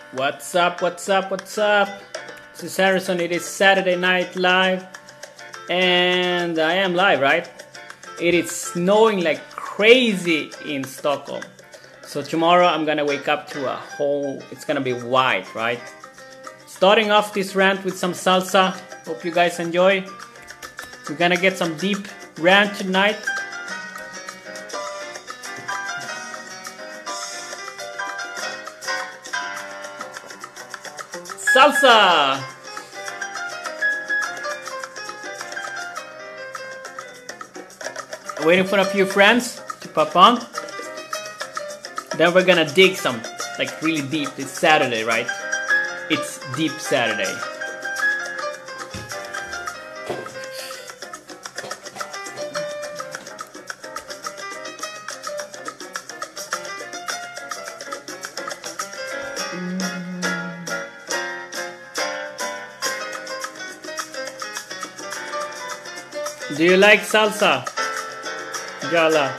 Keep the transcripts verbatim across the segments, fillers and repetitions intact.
What's up, what's up, what's up? This is Harrison, it is Saturday Night Live. And I am live, right? It is snowing like crazy in Stockholm. So tomorrow I'm gonna wake up to a whole, it's gonna be white, right? Starting off this rant with some salsa. Hope you guys enjoy. We're gonna get some deep rant tonight. Salsa! Waiting for a few friends to pop on. Then we're gonna dig some, like really deep. It's Saturday, right? It's Deep Saturday. Do you like salsa? Jala.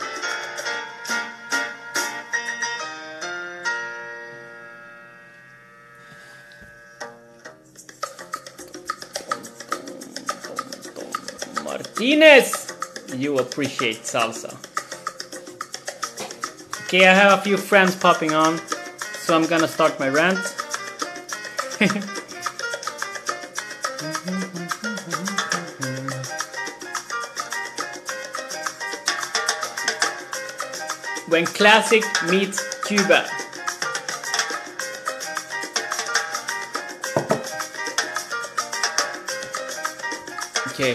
Martinez! You appreciate salsa. Okay, I have a few friends popping on, so I'm gonna start my rant. When classic meets Cuba. Okay.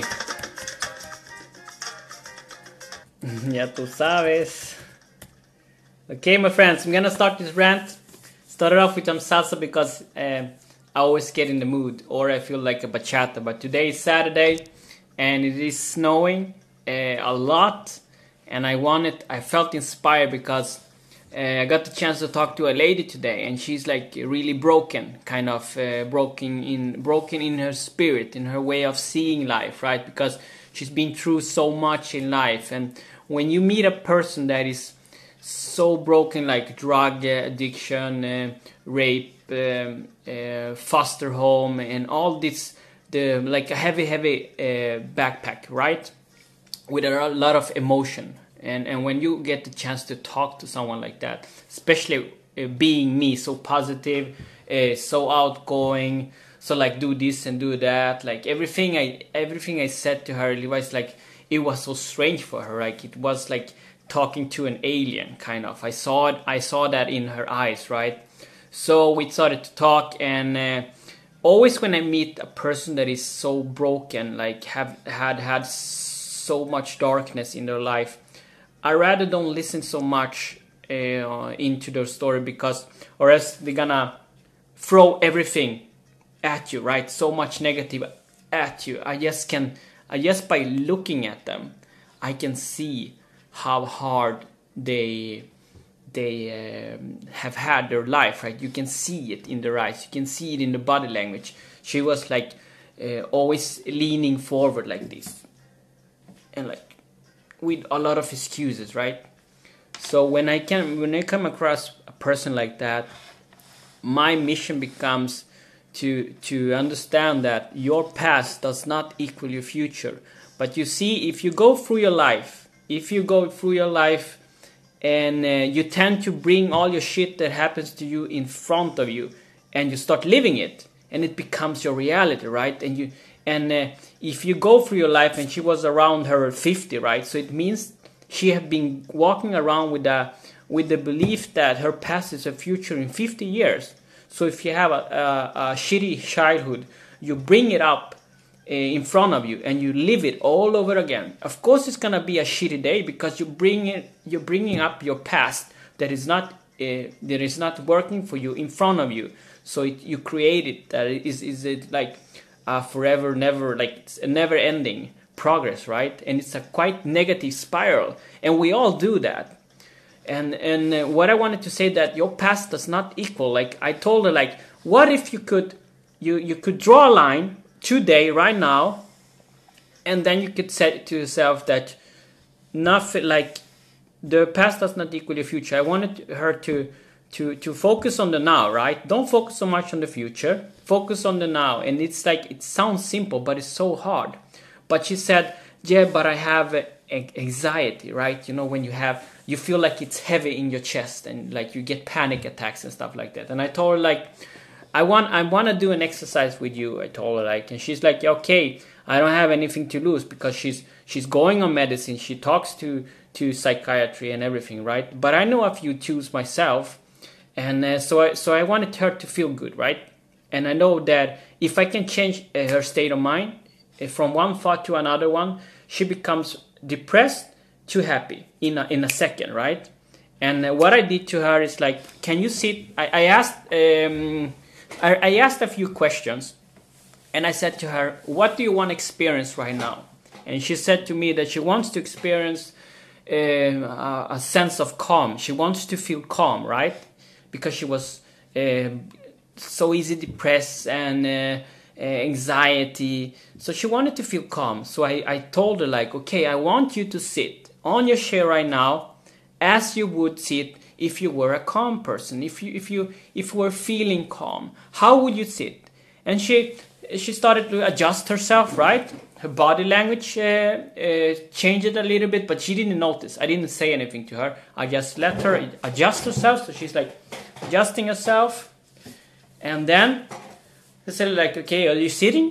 Ya tú sabes. Okay, my friends, I'm gonna start this rant. Started off with some salsa because uh, I always get in the mood, or I feel like a bachata. But today is Saturday, and it is snowing uh, a lot. And I wanted, I felt inspired because uh, I got the chance to talk to a lady today, and she's like really broken, kind of uh, broken in, broken in her spirit, in her way of seeing life, right? Because she's been through so much in life, and when you meet a person that is so broken, like drug addiction, uh, rape, um, uh, foster home, and all this, the like a heavy, heavy uh, backpack, right? With a lot of emotion, and and when you get the chance to talk to someone like that, especially uh, being me, so positive, uh, so outgoing, so like do this and do that, like everything I everything I said to her, it was like it was so strange for her, like it was like talking to an alien, kind of. I saw it, I saw that in her eyes, right? So we started to talk, and uh, always when I meet a person that is so broken, like have had had so much darkness in their life, I rather don't listen so much uh, into their story, because or else they're gonna throw everything at you, right? So much negative at you. I just can, I just by looking at them, I can see how hard they they um, have had their life, right? You can see it in their eyes. You can see it in the body language. She was like uh, always leaning forward like this, and like with a lot of excuses, right? So when I can when I come across a person like that, my mission becomes to to understand that your past does not equal your future. But you see, if you go through your life, if you go through your life and uh, you tend to bring all your shit that happens to you in front of you, and you start living it, and it becomes your reality, right? And you And uh, if you go through your life, and she was around her fifty, right? So it means she had been walking around with a with the belief that her past is her future in fifty years. So if you have a, a, a shitty childhood, you bring it up uh, in front of you, and you live it all over again. Of course, it's gonna be a shitty day, because you bring it, you're bringing up your past that is not uh, that is not working for you in front of you. So it, you create it. That is is it like Uh, forever, never, like it's a never-ending progress, right? And it's a quite negative spiral, and we all do that. And and uh, what I wanted to say, that your past does not equal. Like I told her, like, what if you could, you you could draw a line today, right now, and then you could say to yourself that nothing, like the past does not equal your future. I wanted her to to to focus on the now, right? Don't focus so much on the future. Focus on the now. And it's like, it sounds simple, but it's so hard. But she said, yeah, but I have uh, anxiety, right? You know, when you have, you feel like it's heavy in your chest and like you get panic attacks and stuff like that. And I told her like, I want I want to do an exercise with you. I told her like, and she's like, okay, I don't have anything to lose, because she's she's going on medicine. She talks to to psychiatry and everything, right? But I know a few tools myself, and uh, so I so I wanted her to feel good, right? And I know that if I can change uh, her state of mind uh, from one thought to another one, she becomes depressed to happy in a, in a second, right? And uh, what I did to her is like, can you sit? I, I asked um, I, I asked a few questions, and I said to her, what do you want to experience right now? And she said to me that she wants to experience uh, a, a sense of calm. She wants to feel calm, right? Because she was uh, so easy depressed and uh, uh, anxiety. So she wanted to feel calm. So I, I told her like, okay, I want you to sit on your chair right now as you would sit if you were a calm person. If you if you if you were feeling calm, how would you sit? And she she started to adjust herself, right? Her body language uh, uh, changed a little bit, but she didn't notice. I didn't say anything to her. I just let her adjust herself. So she's like adjusting herself. And then I said like, okay, are you sitting?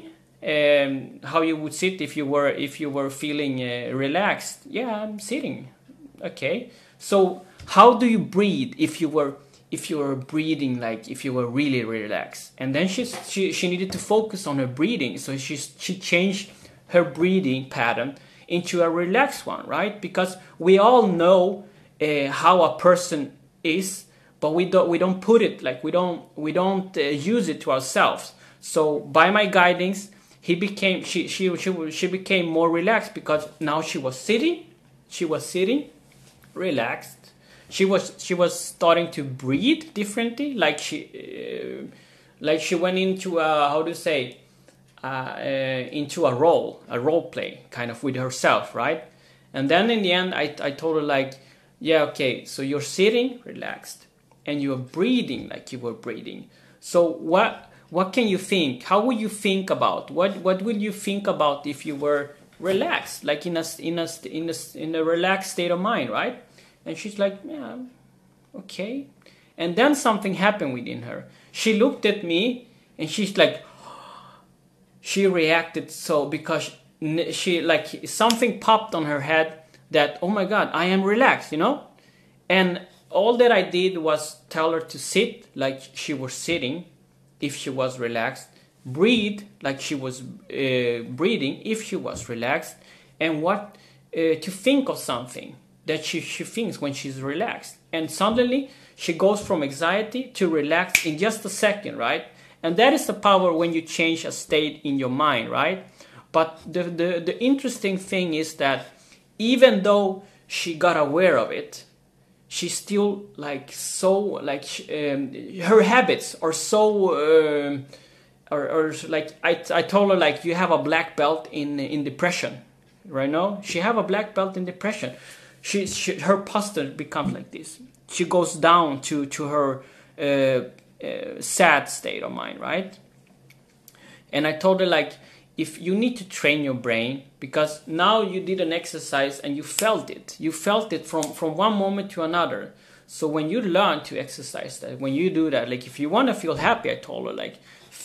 Um, how you would sit if you were if you were feeling uh, relaxed? Yeah, I'm sitting. Okay. So how do you breathe if you were if you were breathing like if you were really relaxed? And then she she she needed to focus on her breathing. So she she changed her breathing pattern into a relaxed one, right? Because we all know uh, how a person is, but we don't we don't put it like we don't we don't uh, use it to ourselves. So by my guidance, he became she she she she became more relaxed, because now she was sitting, she was sitting, relaxed. She was she was starting to breathe differently, like she uh, like she went into a, how do you say uh, uh, into a role a role play kind of with herself, right? And then in the end, I I told her like, yeah, okay, so you're sitting relaxed and you're breathing like you were breathing. So what what can you think? How would you think about what what would you think about if you were relaxed, like in a in a in a in a relaxed state of mind, right? And she's like, yeah, okay. And then something happened within her. She looked at me and she's like, she reacted so because she like something popped on her head that, oh my God, I am relaxed, you know? And all that I did was tell her to sit like she was sitting if she was relaxed, breathe like she was uh, breathing if she was relaxed, and what uh, to think of something that she, she thinks when she's relaxed. And suddenly she goes from anxiety to relaxed in just a second, right? And that is the power when you change a state in your mind, right? But the, the, the interesting thing is that even though she got aware of it, she's still like so, like um, her habits are so, uh, or, or like I, I told her like, you have a black belt in, in depression, right now? She have a black belt in depression. She, she, her posture becomes like this. She goes down to, to her uh, uh, sad state of mind, right? And I told her like, if you need to train your brain, because now you did an exercise and you felt it. You felt it from, from one moment to another. So when you learn to exercise that, when you do that, like if you want to feel happy, I told her like,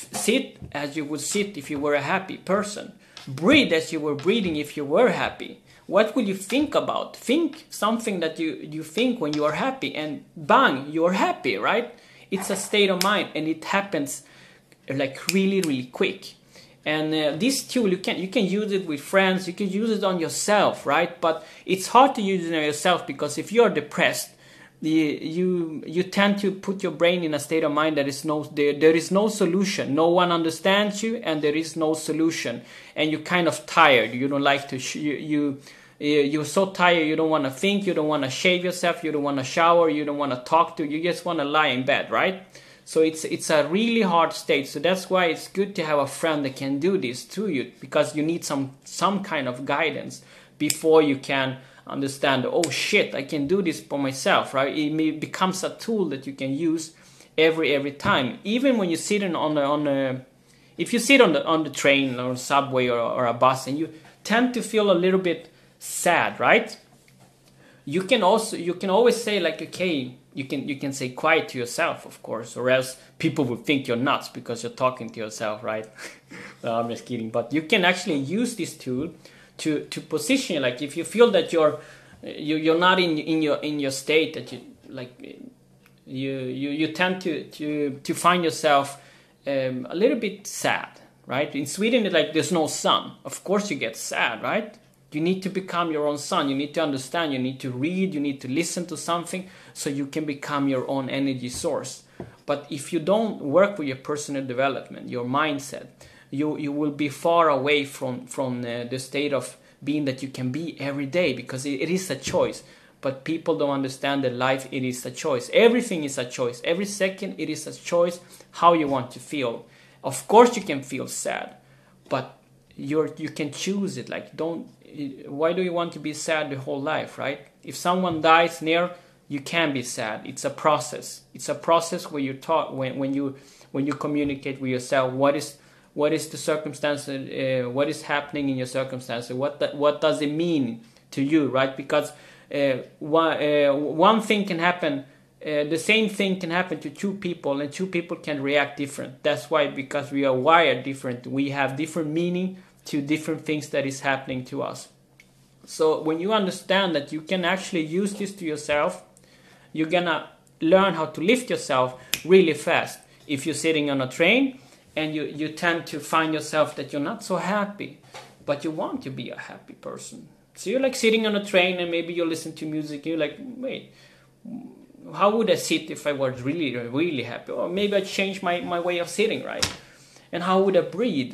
sit as you would sit if you were a happy person. Breathe as you were breathing if you were happy. What will you think about? Think something that you, you think when you are happy, and bang, you are happy, right? It's a state of mind, and it happens like really, really quick. And uh, this tool, you can you can use it with friends, you can use it on yourself, right? But it's hard to use it on yourself, because if you're depressed, the, you you tend to put your brain in a state of mind that is no there, there is no solution. No one understands you, and there is no solution. And you're kind of tired. You don't like to sh you. you You're so tired, you don't want to think, you don't want to shave yourself, you don't want to shower, you don't want to talk to, you just want to lie in bed, right? So it's it's a really hard state. So that's why it's good to have a friend that can do this to you, because you need some some kind of guidance before you can understand, oh shit, I can do this for myself, right? It may, becomes a tool that you can use every every time. Even when you sit in on a, on a if you sit on the on the train or subway or, or a bus and you tend to feel a little bit sad, right? You can also you can always say like, okay, you can you can say quiet to yourself, of course, or else people will think you're nuts because you're talking to yourself, right? No, I'm just kidding. But you can actually use this tool to to position you. Like if you feel that you're you you're not in in your in your state, that you like you you you tend to to to find yourself um, a little bit sad, right? In Sweden, it's like there's no sun. Of course, you get sad, right? You need to become your own sun. You need to understand. You need to read. You need to listen to something so you can become your own energy source. But if you don't work with your personal development, your mindset, you you will be far away from from uh, the state of being that you can be every day, because it, it is a choice. But people don't understand that life, it is a choice. Everything is a choice. Every second it is a choice how you want to feel. Of course you can feel sad, but you're you can choose it. Like don't why do you want to be sad the whole life, right? If someone dies near, you can be sad. It's a process. It's a process where you talk when when you when you communicate with yourself. What is what is the circumstance? Uh, what is happening in your circumstances? What the, what does it mean to you, right? Because uh, one uh, one thing can happen. Uh, the same thing can happen to two people, and two people can react different. That's why, because we are wired different, we have different meaning to different things that is happening to us. So when you understand that you can actually use this to yourself, you're gonna learn how to lift yourself really fast. If you're sitting on a train and you, you tend to find yourself that you're not so happy, but you want to be a happy person. So you're like sitting on a train and maybe you listen to music, you're like, wait, how would I sit if I was really, really happy? Or maybe I change my, my way of sitting, right? And how would I breathe?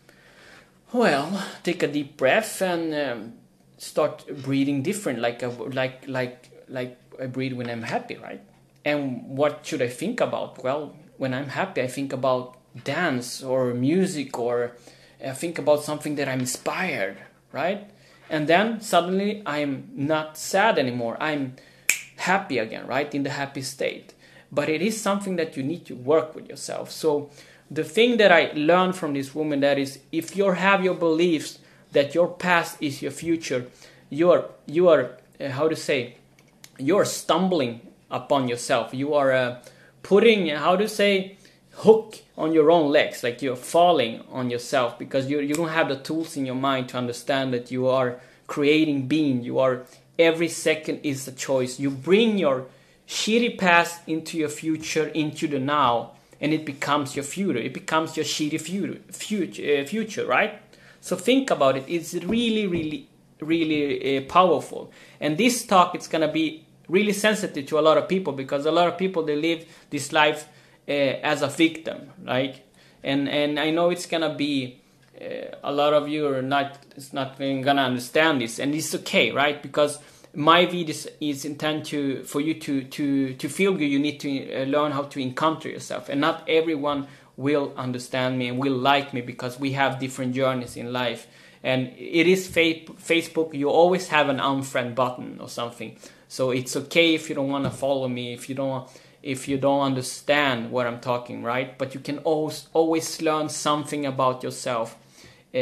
Well, take a deep breath and um, start breathing different, like a, like like like I breathe when I'm happy, right? And what should I think about? Well, when I'm happy, I think about dance or music, or I think about something that I'm inspired, right? And then suddenly I'm not sad anymore. I'm happy again, right? In the happy state. But it is something that you need to work with yourself. So the thing that I learned from this woman, that is, if you have your beliefs that your past is your future, you are, you are uh, how to say, you're stumbling upon yourself. You are uh, putting, how to say, hook on your own legs, like you're falling on yourself, because you, you don't have the tools in your mind to understand that you are creating being. You are, every second is a choice. You bring your shitty past into your future, into the now, and it becomes your future. It becomes your shitty future, future, uh, future, right? So think about it. It's really, really, really uh, powerful. And this talk, it's gonna be really sensitive to a lot of people, because a lot of people, they live this life uh, as a victim, right? And and I know it's gonna be uh, a lot of you are not, it's not gonna understand this, and it's okay, right? Because my video is, is intended to for you to to to feel good. You need to uh, learn how to encounter yourself, and not everyone will understand me and will like me, because we have different journeys in life. And it is fa- Facebook. You always have an unfriend button or something, so it's okay if you don't want to follow me, if you don't if you don't understand what I'm talking, right? But you can always always learn something about yourself uh,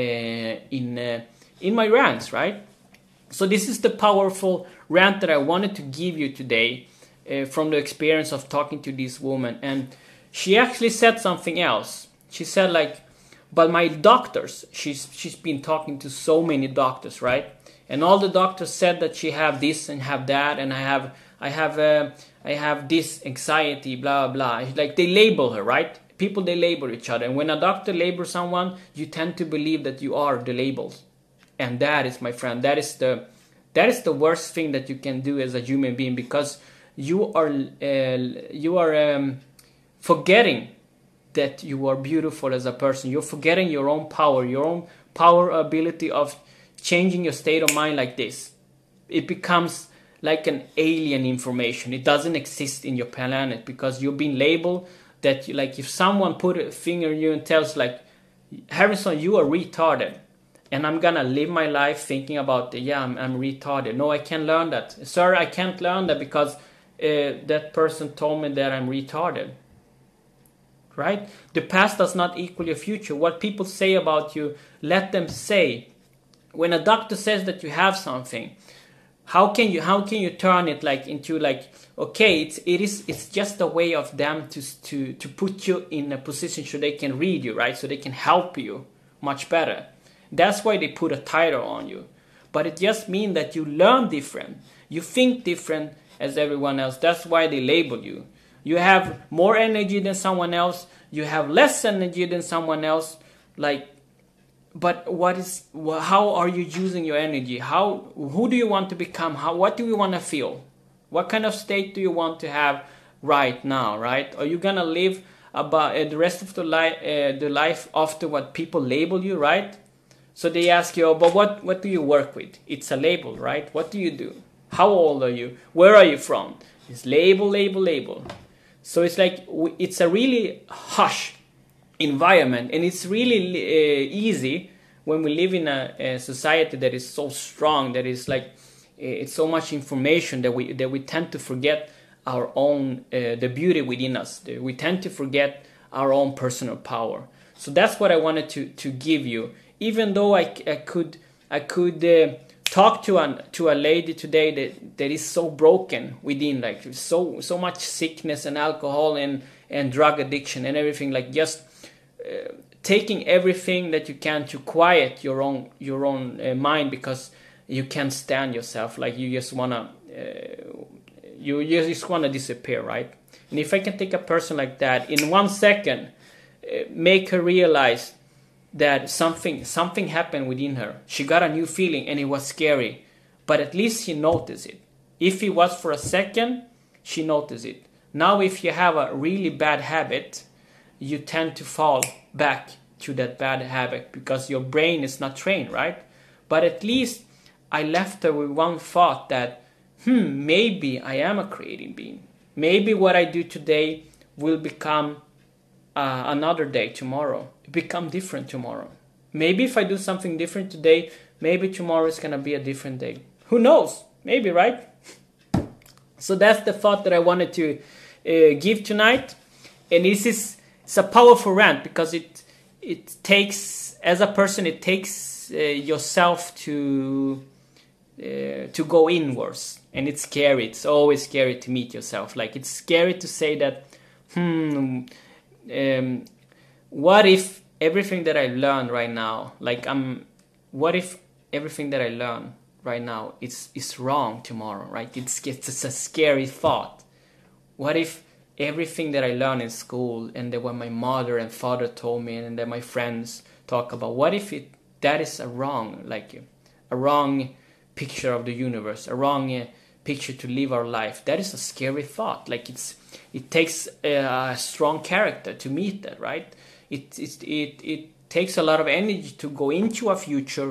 in uh, in my rants, right? So this is the powerful rant that I wanted to give you today uh, from the experience of talking to this woman. And she actually said something else. She said like, but my doctors, she's she's been talking to so many doctors, right? And all the doctors said that she have this and have that, and I have I have uh, I have this anxiety, blah blah. Like they label her, right? People, they label each other, and when a doctor labels someone, you tend to believe that you are the labels. And that is, my friend, that is the that is the worst thing that you can do as a human being, because you are uh, you are um, forgetting that you are beautiful as a person. You're forgetting your own power, your own power ability of changing your state of mind like this. It becomes like an alien information. It doesn't exist in your planet, because you've been labeled that, you, like if someone put a finger on you and tells like, Harrison, you are retarded. and I'm gonna live my life thinking about, yeah, I'm, I'm retarded. No, I can't learn that. Sir, I can't learn that because uh, that person told me that I'm retarded. Right? The past does not equal your future. What people say about you, let them say. When a doctor says that you have something, how can you how can you turn it like into like, okay, it's it is it's just a way of them to to to put you in a position so they can read you, right? So they can help you much better. That's why they put a title on you. But it just means that you learn different. You think different as everyone else. That's why they label you. You have more energy than someone else. You have less energy than someone else. Like, but what is? How are you using your energy? How? Who do you want to become? How? What do you want to feel? What kind of state do you want to have right now? Right? Are you gonna live about uh, the rest of the life, uh, the life after what people label you? Right? So they ask you, oh, but what? What do you work with? It's a label, right? What do you do? How old are you? Where are you from? It's label, label, label. So it's like, it's a really hush environment, and it's really uh, easy when we live in a, a society that is so strong, that is like, it's so much information that we that we tend to forget our own, uh, the beauty within us. We tend to forget our own personal power. So that's what I wanted to, to give you. Even though I, I could, I could uh, talk to an to a lady today that, that is so broken within, like so so much sickness and alcohol and and drug addiction and everything, like just uh, taking everything that you can to quiet your own your own uh, mind, because you can't stand yourself, like you just wanna uh, you, you just wanna disappear, right? And if I can take a person like that in one second, uh, make her realize that something something happened within her. She got a new feeling and it was scary, but at least she noticed it. If it was for a second, she noticed it. Now if you have a really bad habit, you tend to fall back to that bad habit because your brain is not trained, right? But at least I left her with one thought that, hmm, maybe I am a creating being. Maybe what I do today will become uh, another day tomorrow. Become different tomorrow. Maybe if I do something different today, maybe tomorrow is gonna be a different day. Who knows? Maybe, right? So that's the thought that I wanted to uh, give tonight, and this is it's a powerful rant because it it takes, as a person, it takes uh, yourself to uh, to go inwards, and it's scary. It's always scary to meet yourself. Like, it's scary to say that, hmm. Um, what if everything that I learned right now, like I'm, what if everything that I learned right now is is wrong tomorrow, right? It's it's a scary thought. What if everything that I learned in school and that what my mother and father told me and that my friends talk about, what if it that is a wrong, like a wrong picture of the universe, a wrong uh, picture to live our life? That is a scary thought. Like, it's it takes a, a strong character to meet that, right? It it it it takes a lot of energy to go into a future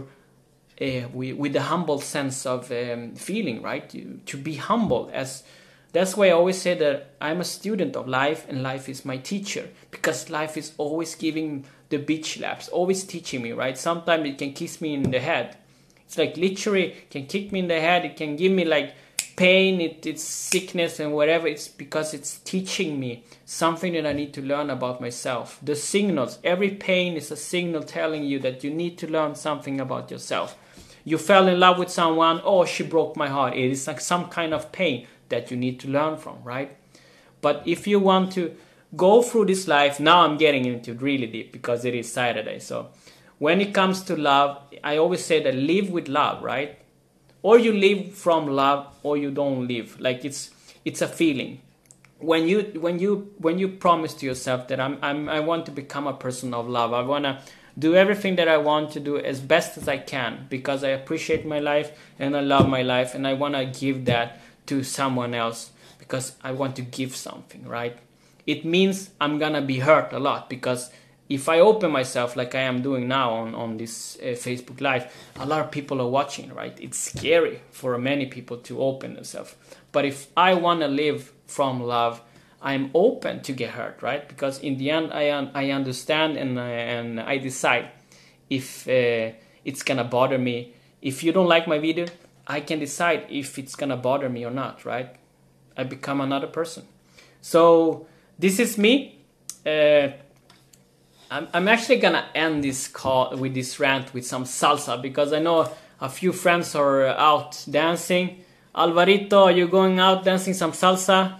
uh, with, with a humble sense of um, feeling, right? To, to be humble. As that's why I always say that I'm a student of life, and life is my teacher, because life is always giving the bitch slaps, always teaching me, right? Sometimes it can kiss me in the head. It's like literally can kick me in the head. It can give me like pain, it, it's sickness and whatever. It's because it's teaching me something that I need to learn about myself. The signals, every pain is a signal telling you that you need to learn something about yourself. You fell in love with someone, oh, she broke my heart. It is like some kind of pain that you need to learn from, right? But if you want to go through this life, now I'm getting into really deep because it is Saturday. So when it comes to love, I always say that live with love, right? Or you live from love, or you don't live. Like, it's it's a feeling. When you when you when you promise to yourself that I'm I'm I want to become a person of love. I wanna do everything that I want to do as best as I can because I appreciate my life and I love my life, and I wanna give that to someone else because I want to give something, right? It means I'm gonna be hurt a lot, because if I open myself like I am doing now on, on this uh, Facebook Live, a lot of people are watching, right? It's scary for many people to open themselves. But if I want to live from love, I'm open to get hurt, right? Because in the end, I un- I understand and, uh, and I decide if uh, it's gonna bother me. If you don't like my video, I can decide if it's gonna bother me or not, right? I become another person. So this is me. Uh, I'm, I'm actually gonna end this call with this rant with some salsa, because I know a few friends are out dancing. Alvarito, are you going out dancing some salsa?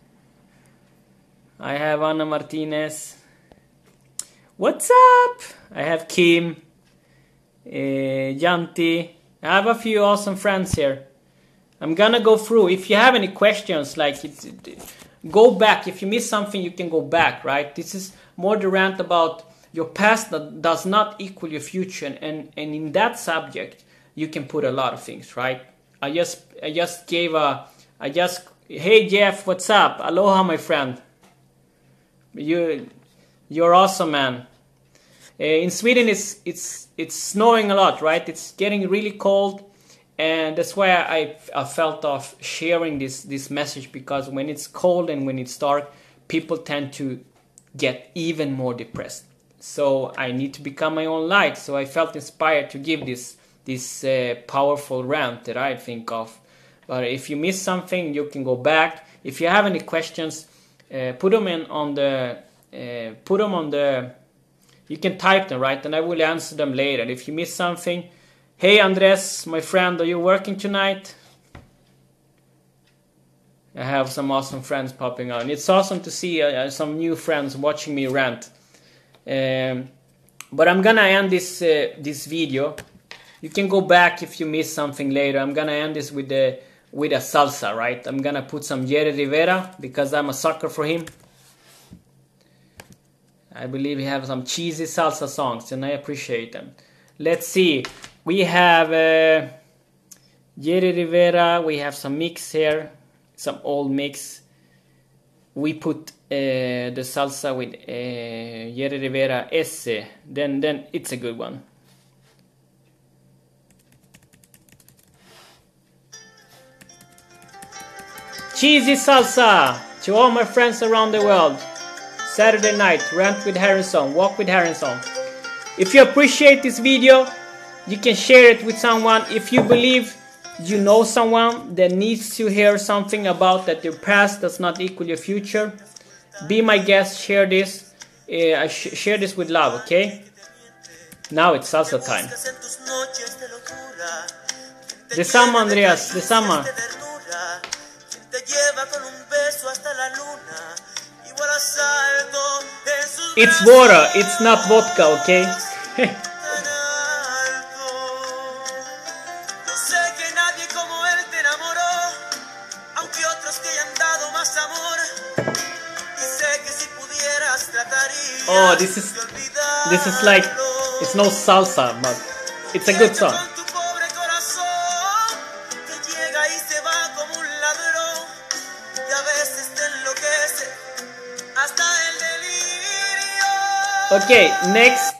I have Ana Martinez. What's up? I have Kim, uh, Yanti. I have a few awesome friends here. I'm gonna go through. If you have any questions, like it's, go back. If you miss something, you can go back, right? This is more the rant about your past that does not equal your future, and and in that subject, you can put a lot of things, right? I just I just gave a I just hey Jeff, what's up? Aloha, my friend. You you're awesome, man. Uh, in Sweden, it's it's it's snowing a lot, right? It's getting really cold, and that's why I, I felt of sharing this this message, because when it's cold and when it's dark, people tend to get even more depressed. So I need to become my own light. So I felt inspired to give this this uh, powerful rant that I think of. But if you miss something, you can go back. If you have any questions, uh, put them in on the uh, put them on the. You can type them, right? And I will answer them later. If you miss something, hey Andres, my friend, are you working tonight? I have some awesome friends popping on. It's awesome to see uh, some new friends watching me rant. Um, but I'm gonna end this uh, this video. You can go back if you miss something later. I'm gonna end this with the with a salsa, right? I'm gonna put some Jerry Rivera because I'm a sucker for him. I believe he has some cheesy salsa songs, and I appreciate them. Let's see. We have uh, Jerry Rivera. We have some mix here, some old mix. We put uh, the salsa with uh, Jerry Rivera Esse. Then, then it's a good one. Cheesy salsa to all my friends around the world. Saturday night, rant with Harrison, walk with Harrison. If you appreciate this video, you can share it with someone. If you believe you know someone that needs to hear something about that your past does not equal your future, be my guest, share this. Uh, I sh share this with love, okay? Now it's salsa time. The summer, Andreas, the summer. It's water, it's not vodka, okay? Oh, this is this is like, it's no salsa, but it's a good song. Okay, next.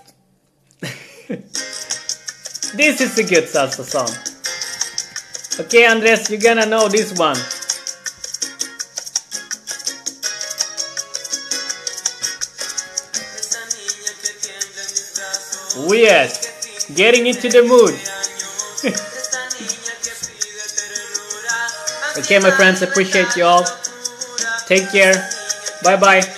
This is a good salsa song. Okay, Andres, you're gonna know this one. Oh yes, getting into the mood. Okay, my friends, appreciate you all. Take care. Bye bye.